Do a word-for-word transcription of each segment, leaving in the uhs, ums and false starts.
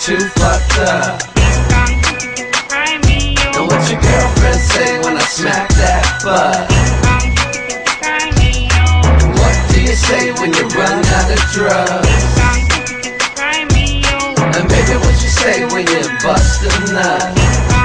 too fucked up? And what your girlfriend say when I smack that butt? What do you say when you run out of drugs? And baby, what you say when you bust a nut?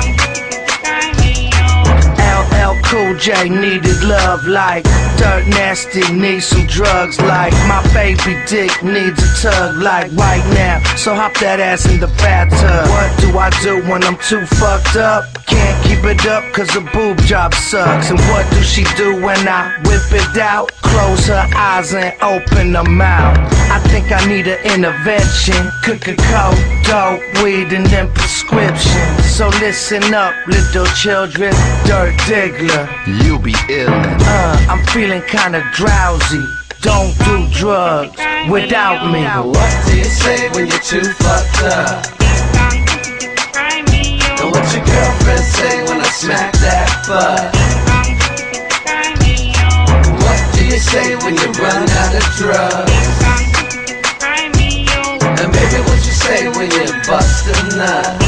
L L Cool J needed love like Dirt Nasty needs some drugs like my baby dick needs a tug like right now. So hop that ass in the bathtub. What do I do when I'm too fucked up? Can't keep it up cause a boob job sucks. And what do she do when I whip it out? Close her eyes and open her mouth. I think I need an intervention. Cook a coke, dope, weed and then prescription. So listen up little children, Dirt Diggler, you be illin'. Uh, I'm feeling kinda drowsy. Don't do drugs without me. What do you say when you're too fucked up? And what your girlfriend say when I smack that butt? What do you say when you run out of drugs? And baby, what you say when you bust a nut?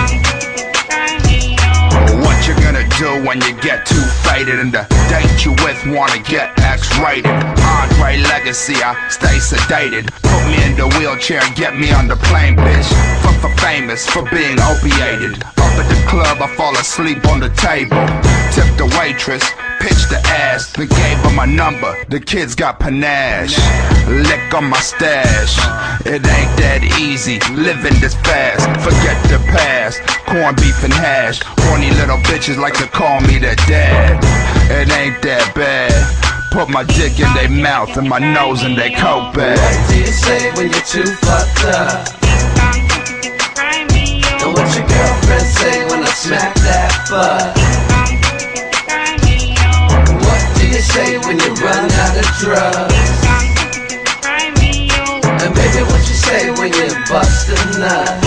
What you gonna do when you get too faded and the date you with wanna get X-rated? Andre Legacy, I stay sedated. Put me in the wheelchair and get me on the plane, bitch. Fuck for famous for being opiated. Up at the club, I fall asleep on the table. Tip the waitress, pitch the ass, then gave her my number. The kids got panache, lick on my stash. It ain't that easy, living this fast. Forget the past, corned beef and hash. Horny little bitches like to call me their dad. It ain't that bad. Put my dick in their mouth and my nose in their coat bag. What do you say when you're too fucked up? And what your girlfriend say when I smack that butt? What do you say when you run out of drugs? And baby, what you say when you bust a nut?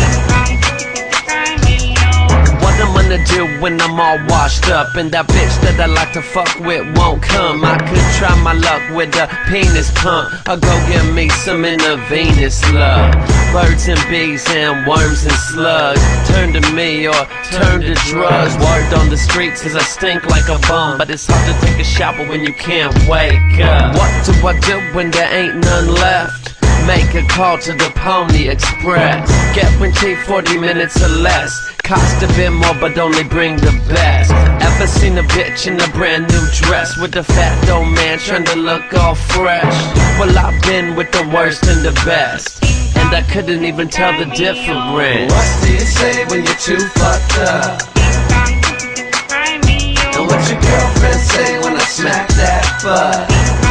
What I'm gonna do when I'm all washed up and that bitch that I like to fuck with won't come? I could try my luck with a penis pump, or go give me some intravenous love. Birds and bees and worms and slugs turn to me or turn to drugs. Word on the streets is I stink like a bum, but it's hard to take a shower when you can't wake up. What do I do when there ain't none left? Make a call to the Pony Express. Get when cheap, forty minutes or less. Cost a bit more but only bring the best. Ever seen a bitch in a brand new dress with a fat old man trying to look all fresh? Well, I've been with the worst and the best, and I couldn't even tell the difference. What do you say when you're too fucked up? And what your girlfriend say when I smack that butt?